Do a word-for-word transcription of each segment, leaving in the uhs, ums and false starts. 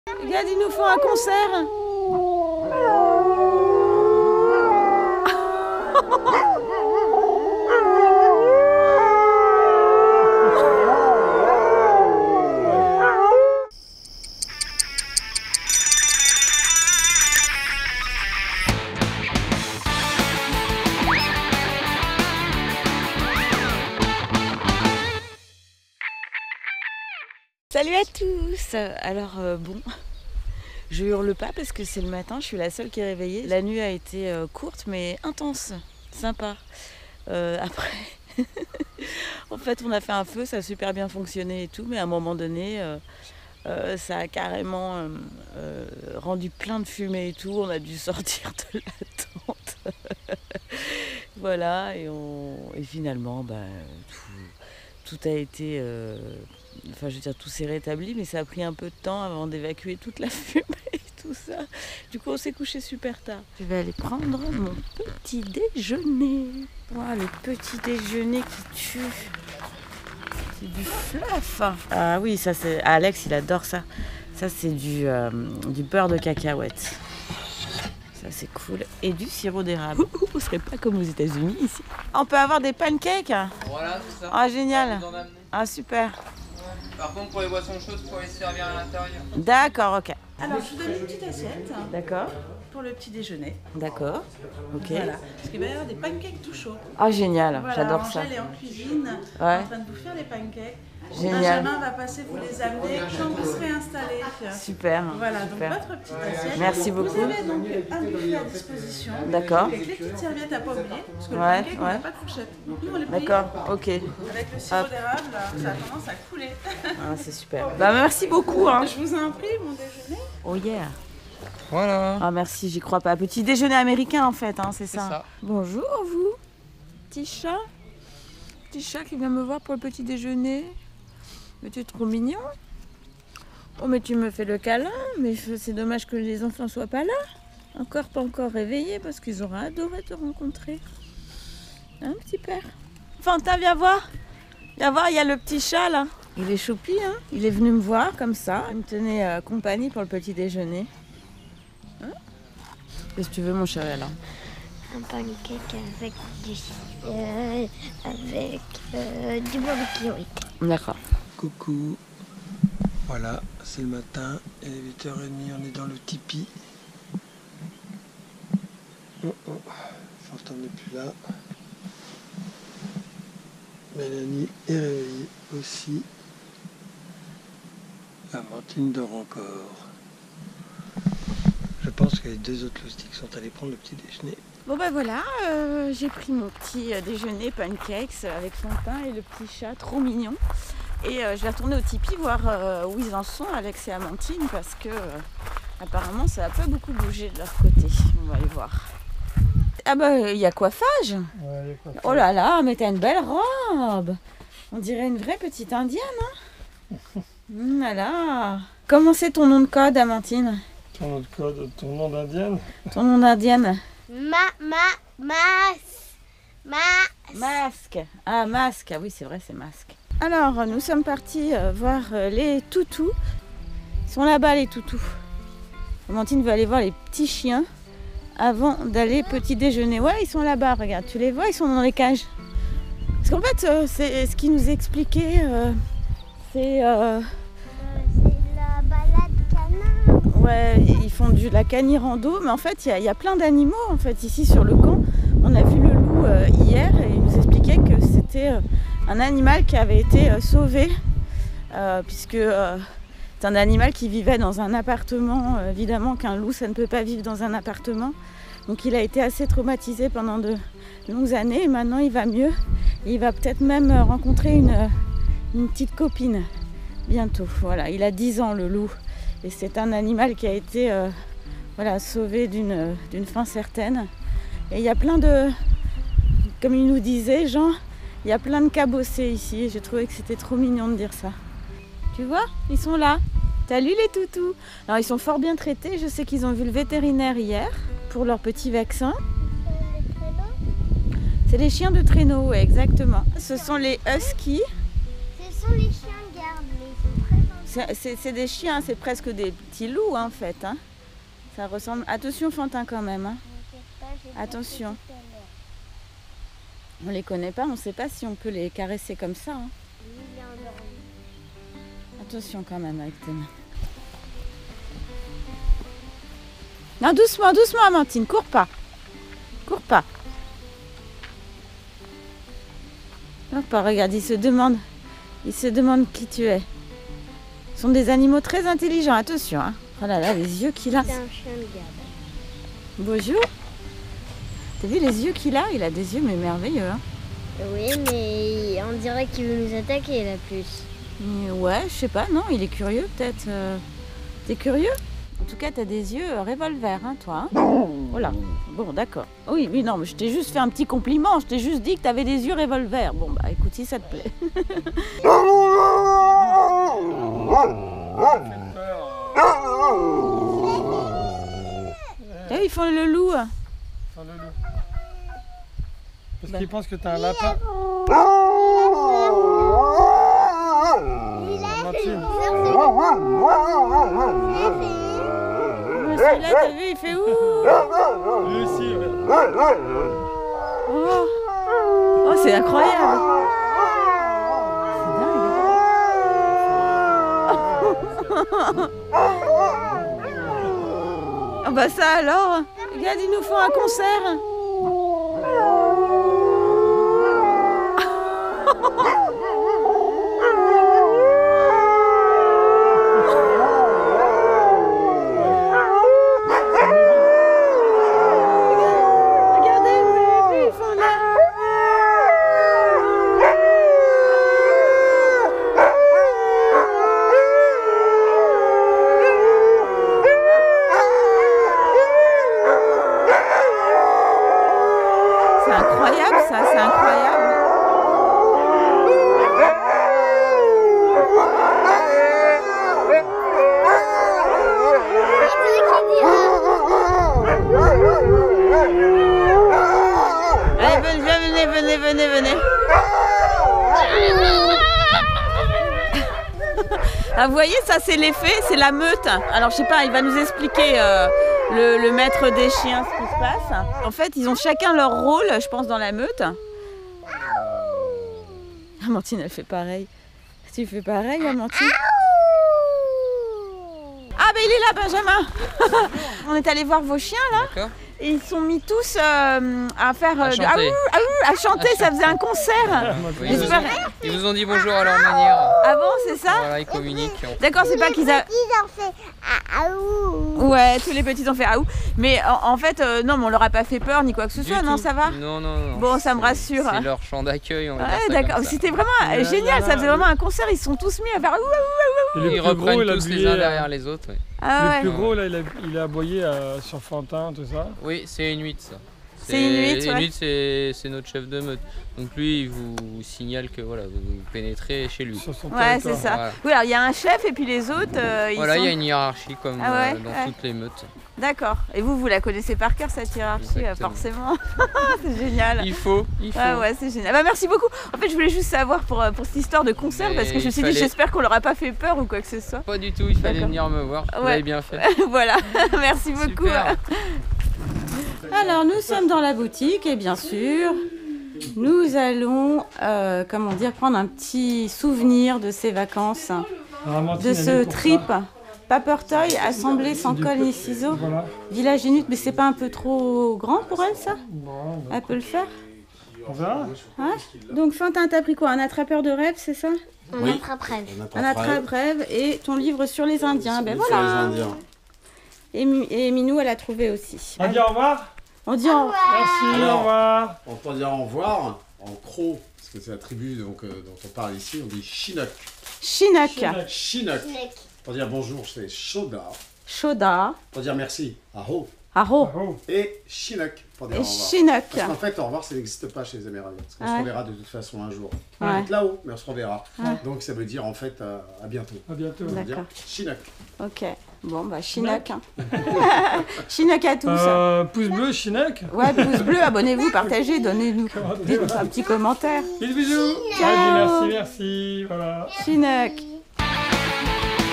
Regarde, ils nous font un concert. Salut à tous. Alors euh, bon, je hurle pas parce que c'est le matin, je suis la seule qui est réveillée. La nuit a été euh, courte mais intense, sympa. Euh, après, en fait on a fait un feu, ça a super bien fonctionné et tout, mais à un moment donné, euh, euh, ça a carrément euh, euh, rendu plein de fumée et tout, on a dû sortir de la tente. Voilà, et, on, et finalement, bah, tout, tout a été... Euh, Enfin, je veux dire, tout s'est rétabli, mais ça a pris un peu de temps avant d'évacuer toute la fumée et tout ça. Du coup, on s'est couché super tard. Je vais aller prendre mon petit déjeuner. Voilà, le petit déjeuner qui tue. C'est du fluff. Ah oui, ça c'est... Alex, il adore ça. Ça, c'est du, euh, du beurre de cacahuète. Ça, c'est cool. Et du sirop d'érable. On serait pas comme aux États-Unis ici. On peut avoir des pancakes. Voilà, c'est ça. Ah, génial. Ah, super. Par contre, pour les boissons chaudes, il faut les servir à l'intérieur. D'accord, ok. Alors, je vous donne une petite assiette D'accord. pour le petit déjeuner. D'accord. Ok. Voilà. Parce qu'il va y avoir des pancakes tout chauds. Ah, génial. Voilà, J'adore ça. Angèle est en cuisine, Ouais. en train de vous faire les pancakes. Génial. Benjamin va passer vous les amener quand vous serez installés. Super. Voilà, Super. donc votre petite assiette. Merci beaucoup. Vous avez donc un buffet à disposition. D'accord. Avec les petites serviettes à pas oublier. Parce que Ouais, le pancake, on ouais. n'a pas de fourchette. Donc nous, on les plie. D'accord, ok. Avec le sirop Hop. d'érable, ça a tendance à couler. Ah, c'est super. Bah, merci beaucoup. Hein. Je vous en prie, mon déjeuner. Oh yeah. Voilà. Ah, merci, j'y crois pas. Petit déjeuner américain en fait, hein, c'est ça. ça. Bonjour, vous. Petit chat. Petit chat qui vient me voir pour le petit déjeuner. Mais tu es trop mignon. Oh, mais tu me fais le câlin. Mais c'est dommage que les enfants soient pas là. Encore pas encore réveillés parce qu'ils auraient adoré te rencontrer. Un petit père. Fantin, viens voir. Viens voir, il y a le petit chat là. Il est choupi, hein. Il est venu me voir comme ça. Il me tenait euh, compagnie pour le petit déjeuner. Hein? Qu'est-ce que tu veux, mon chéri, là? Un pancake avec du, euh, avec euh, du beurre de cacahuète. D'accord. Coucou, voilà, c'est le matin, il est huit heures trente, on est dans le tipi. Oh oh, Fantin n'est plus là. Mélanie est réveillée aussi. Amandine dort encore. Je pense que les deux autres loustiques sont allés prendre le petit déjeuner. Bon ben voilà, euh, j'ai pris mon petit euh, déjeuner pancakes avec Fantin et le petit chat trop mignon. Et euh, je vais retourner au tipi voir euh, où ils en sont, Alex et Amandine, parce que euh, apparemment ça n'a pas beaucoup bougé de leur côté. On va aller voir. Ah bah il y a coiffage. Ouais, Oh là là, mais t'as une belle robe. On dirait une vraie petite indienne. Hein. Mmh, voilà. Comment c'est ton nom de code, Amandine? Ton nom de code, ton nom d'indienne? Ton nom d'indienne? Ma, ma, mas, mas. Masque. Ah, masque. Ah oui, c'est vrai, c'est masque. Alors, nous sommes partis euh, voir euh, les toutous. Ils sont là-bas, les toutous. Amandine veut aller voir les petits chiens avant d'aller petit déjeuner. Ouais, ils sont là-bas, regarde. Tu les vois, ils sont dans les cages. Parce qu'en fait, euh, c'est ce qu'ils nous expliquaient. Euh, c'est... Euh, C'est la balade canard. ouais, ils font de la canirando. Mais en fait, il y, y a plein d'animaux en fait, ici sur le camp. On a vu le loup euh, hier et il nous expliquait que c'était... Euh, un animal qui avait été euh, sauvé, euh, puisque euh, c'est un animal qui vivait dans un appartement. Euh, évidemment qu'un loup, ça ne peut pas vivre dans un appartement. Donc il a été assez traumatisé pendant de longues années et maintenant il va mieux. Et il va peut-être même rencontrer une, une petite copine bientôt. Voilà, il a dix ans le loup. Et c'est un animal qui a été euh, voilà, sauvé d'une, d'une fin certaine. Et il y a plein de... Comme il nous disait, Jean... Il y a plein de cabossés ici et j'ai trouvé que c'était trop mignon de dire ça. Tu vois, ils sont là. Salut les toutous. Alors ils sont fort bien traités. Je sais qu'ils ont vu le vétérinaire hier pour leur petit vaccin. C'est les chiens de traîneau, ouais, exactement. Ce sont les huskies. Ce sont les chiens gardes, mais ils sont très gentils. C'est des chiens, c'est presque des petits loups hein, en fait. Hein. Ça ressemble... Attention Fantin quand même. Hein. Attention. On les connaît pas, on ne sait pas si on peut les caresser comme ça. Hein. Attention quand même avec tes mains. Non, doucement, doucement Amandine, cours pas. Cours pas. Cours pas, regarde, ils se demandent, ils se demandent qui tu es. Ce sont des animaux très intelligents, attention. Hein. Oh là là, les yeux qu'il a. C'est un chien de garde. Bonjour. T'as vu les yeux qu'il a? Il a des yeux mais merveilleux. Hein. Oui, mais on dirait qu'il veut nous attaquer la puce. Mais ouais, je sais pas, non, il est curieux peut-être. Euh... T'es curieux? En tout cas, t'as des yeux euh, revolver, hein, toi. Hein. Voilà. Bon, d'accord. Oui, oui, non, mais je t'ai juste fait un petit compliment. Je t'ai juste dit que t'avais des yeux revolver. Bon, bah écoute, si ça te plaît. Eh, ils font le loup. Ils font le loup. Parce bah. qu'ils pensent que t'as un lapin. Celui-là, t'as vu, il fait ouh. Lui aussi, ouais. Oh, oh c'est incroyable. C'est dingue. Oh bah ça alors. Regarde, ils nous font un concert. C'est incroyable ça, c'est incroyable. Allez, venez, venez, venez, venez. Ah, vous voyez, ça c'est l'effet, c'est la meute. Alors je sais pas, il va nous expliquer euh, le, le maître des chiens ce qui se passe. En fait, ils ont chacun leur rôle, je pense, dans la meute. Amandine, elle fait pareil. Tu fais pareil, Amandine? Ah, ben il est là, Benjamin. On est allé voir vos chiens là. D'accord. Et ils sont mis tous euh, à faire à euh, chanter, de, ah, ouh, ah, ouh, à chanter à ça faisait un concert. Oui, ils, vous ont, ils vous ont dit bonjour à leur manière. Ah bon, c'est ça? Voilà, ils communiquent. D'accord, c'est pas qu'ils a... Ils ont fait ah, ah, ouh. Ouais, tous les petits ont fait ah ouh. Mais en, en fait, euh, non, mais on leur a pas fait peur ni quoi que ce soit, non, ça va? Non, non, non. Bon, ça me rassure. C'est leur champ d'accueil, on va dire Ouais, ça d'accord. comme ça. C'était vraiment Ouais, génial, ça faisait vraiment un concert, ils se sont tous mis à faire ah ouh, ah ouh, ah ouh. Et le Ils plus reprennent gros, il a tous les habillé, uns euh, derrière les autres. Oui, Ah le ouais. plus gros, là, il a, il a aboyé euh, sur Fantin, tout ça. oui c'est Inuit ça. C'est Inuit, ouais. Inuit, c'est notre chef de meute. Donc lui, il vous signale que voilà, vous pénétrez chez lui. Sur son Ouais, c'est territoire. ça. Voilà. Oui, alors il y a un chef et puis les autres, euh, ils Voilà, il sont... y a une hiérarchie comme Ah ouais, euh, dans ouais. toutes les meutes. D'accord. Et vous, vous la connaissez par cœur, cette hiérarchie, euh, Exactement. forcément. C'est génial. Il faut, il faut. Ah ouais, c'est génial. Bah, merci beaucoup. En fait, je voulais juste savoir pour, euh, pour cette histoire de concert, Mais parce que je me il suis dit, fallait- j'espère qu'on leur a pas fait peur ou quoi que ce soit. Pas du tout, il fallait D'accord. venir me voir. Vous Ouais. avez bien fait. Voilà, merci beaucoup. Super. Alors, nous sommes dans la boutique et bien sûr, nous allons, euh, comment dire, prendre un petit souvenir de ces vacances, Alors, Amandine, de elle ce est pour trip. ça. Papertoy, assemblé sans du colle peu- ni ciseaux. Voilà. Village Inuit, mais c'est pas un peu trop grand pour elle, ça? Bon, bah, Elle peut le faire? on verra. Ouais. Donc, Fantin, t'as pris quoi? Un attrapeur de rêves, c'est ça? On Oui. attrape-rêve. Un attrape-rêve et ton livre sur les Indiens. Ben Sur les voilà. Indiens. Et, Mi- et Minou, elle a trouvé aussi. On dit au revoir. On dit au revoir. Merci, Alors. au revoir. On peut dire au revoir en croc, parce que c'est la tribu donc, euh, dont on parle ici, on dit Chinook. Chinook, Chinook. Pour dire bonjour, c'est Shoda. Shoda, Pour dire merci, Aho. Aro Oh. Et Chinook, pour dire et au revoir. Chinook. Parce qu'en fait, au revoir, ça n'existe pas chez les Amérindiens. Parce qu'on Ouais. se reverra de toute façon un jour. On Ouais. va être là-haut, mais on se reverra. Ouais. Donc ça veut dire en fait euh, à bientôt. À bientôt. Ça veut dire D'accord. Chinook. Ok. Bon, bah, Chinook. hein. Chinook à tous. Euh, pouce bleu, Chinook. Ouais, pouce bleu, abonnez-vous, partagez, donnez-nous Comment dites dire un petit commentaire. Bisous, bisous. Ciao. Allez, merci, merci. Voilà. Chinook.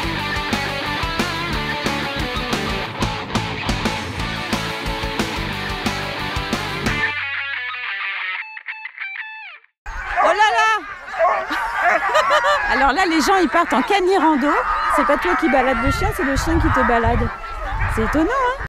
Alors là, les gens, ils partent en canirando. C'est pas toi qui balades le chien, c'est le chien qui te balade. C'est étonnant, hein?